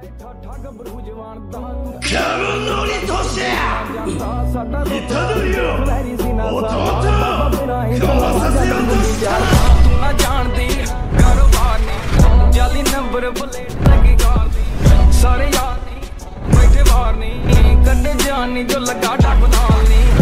जाली number plate लगी सारे यार बैठे बाहर नहीं कटे जानी जो लगा टप नाल नहीं